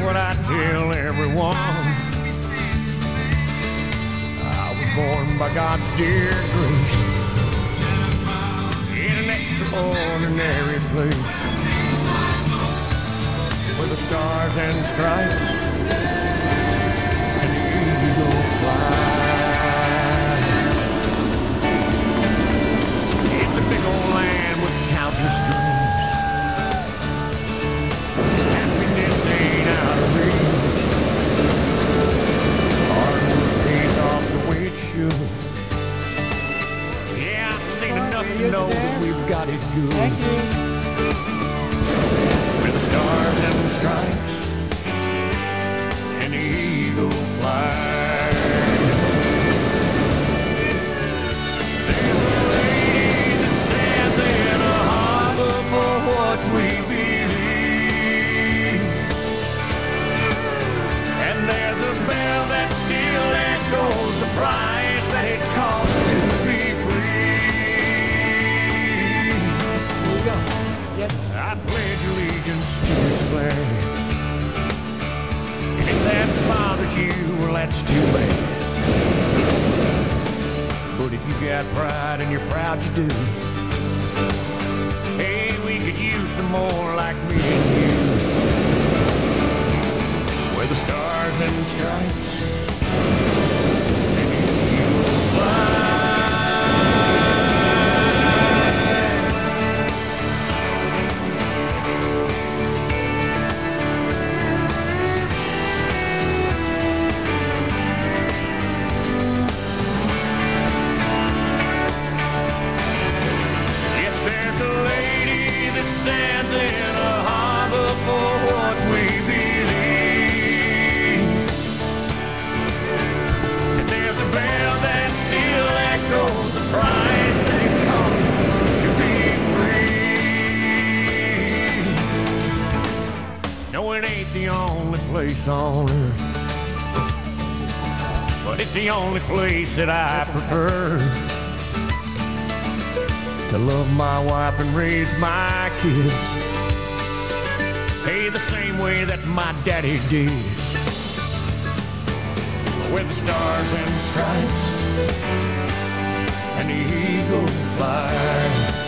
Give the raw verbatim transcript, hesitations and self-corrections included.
what I tell everyone. I was born by God's dear grace in an extraordinary place where the stars and stripes and the eagle fly. It's a big old land with countless dreams. Happiness ain't out of reach. Hard work pays off the way it should. Yeah, I've seen enough to know that we've got it good. Thank you. With the stars and the stripes and the eagle fly. There's a lady that stands in a harbor for what we believe. And there's a bell that still echoes the price that it costs to be free. Here you go. Yes. I pledge allegiance to this flag. And if that bothers you, well, that's too bad. But if you got pride and you're proud you do, hey, we could use some more like me and you. Where the stars and stripes and the eagle fly. Yes, there's a lady that stands in a harbor for what we believe. And there's a bell that still echoes the price that it costs to be free. No, it ain't the only place on earth, but it's the only place that I prefer to love my wife and raise my kids, hey, the same way that my daddy did. Where the stars and stripes and the eagle fly.